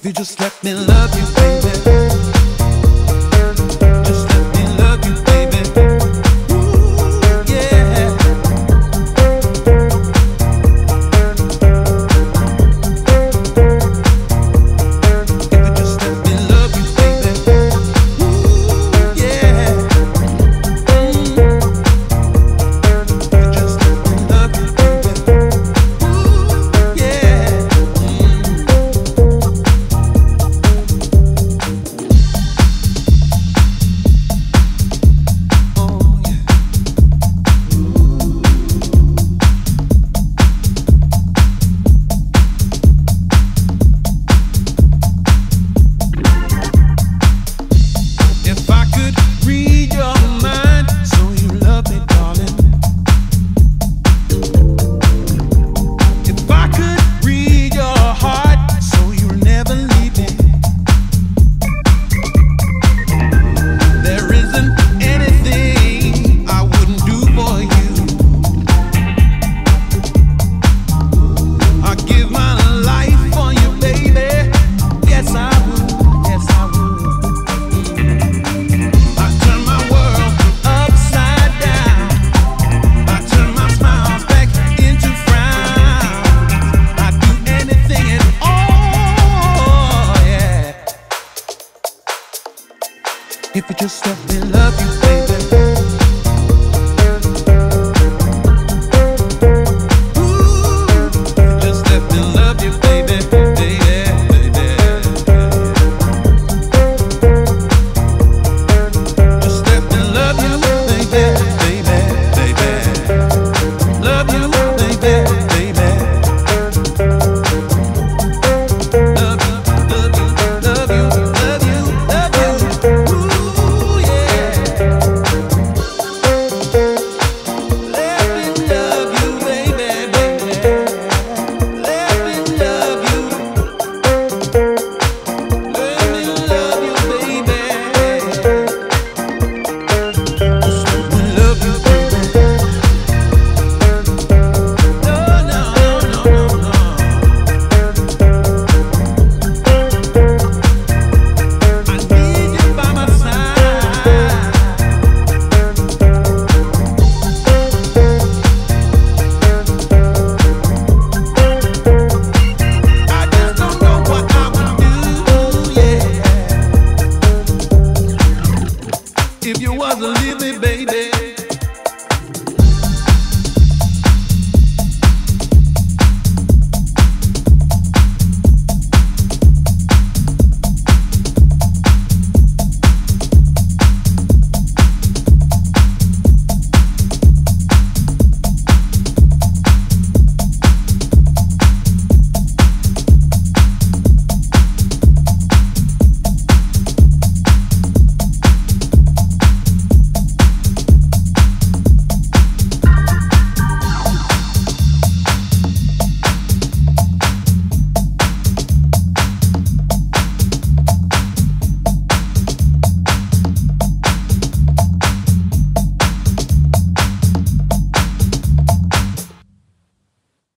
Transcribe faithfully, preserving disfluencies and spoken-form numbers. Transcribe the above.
If you just let me love you, baby. Just let me love you, baby. Ooh, yeah. If you just let me love you, baby. Ooh, yeah. Mm. If you just let me love you, baby. Ooh, yeah. If I could read your mind, so you love me, darling. If I could read your heart, so you'll never leave me. There isn't anything I wouldn't do for you. I'd give my life for you, baby. Yes, I would. Yes, I would. I turn my world upside down. I turn my smiles back into frowns. I'd do anything at all, yeah. If you just let me love you, baby.